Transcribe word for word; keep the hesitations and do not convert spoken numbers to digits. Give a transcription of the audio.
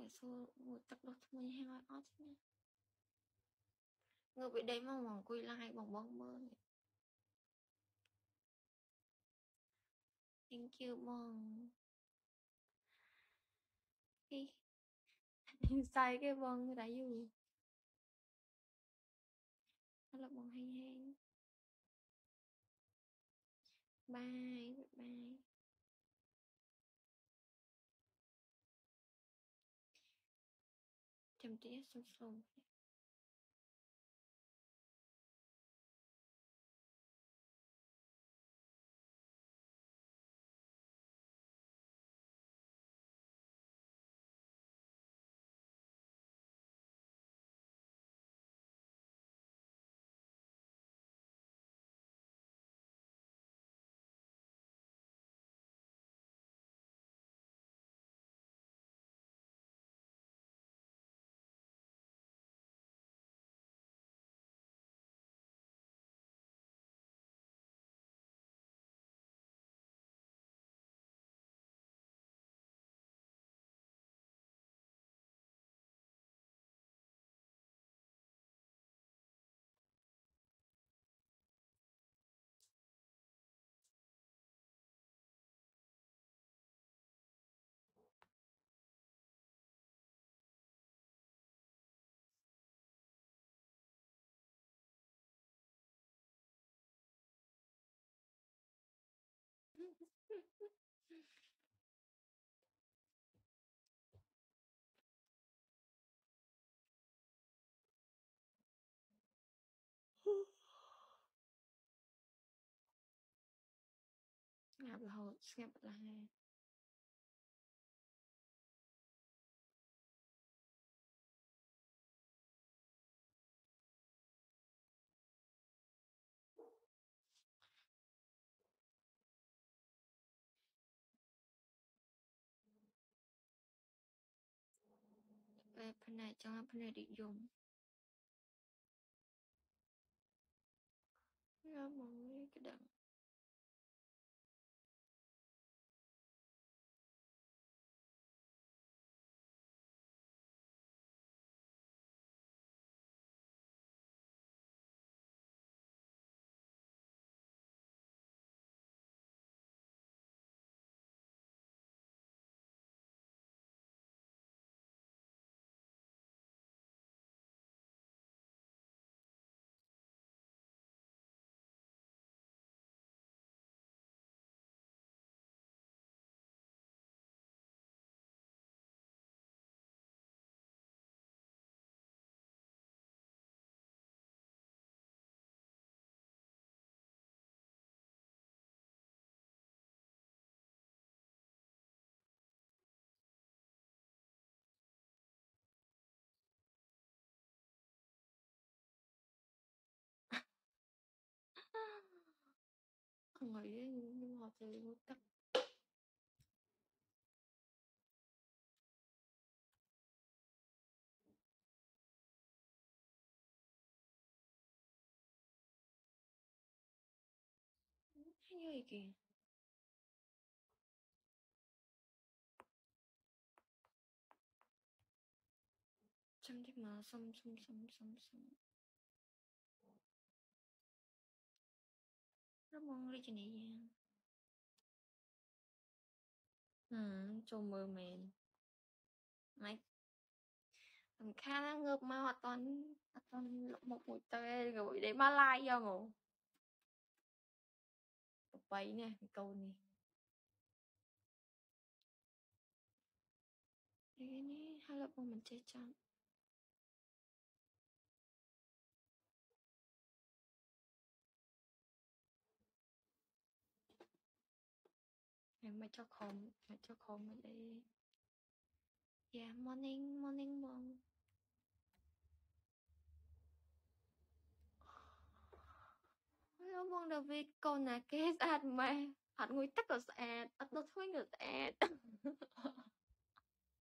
xưa ngồi tập đột mười hai ót nha người bị đấy mà mong quỳ lại bằng bóng mơ này. Thank you bong cái sai cái bong đã dù nó là bong hay hay bye bye chăm tía sông sông ngạp là hồi ngạp là hai về phần này cho phần này định dùng nó mong cái đằng không nghĩ nhưng mà từ tắt hay gì kìa chăm thích mà xăm xăm xăm xăm xăm nó mong đi trên này nha ừ trông mơ mền mày thằng Kha nó ngược mà hoạt toàn hoạt toàn lộ một mũi tê rồi để mà like do ngủ bấy nè cái câu này cái này hay là bọn mình chơi chăng mày cho không mày cho không mày đi yeah morning morning morning nó mong David con là cái ad mà hạt nguy tắc ở ad ở tôi thôi người ad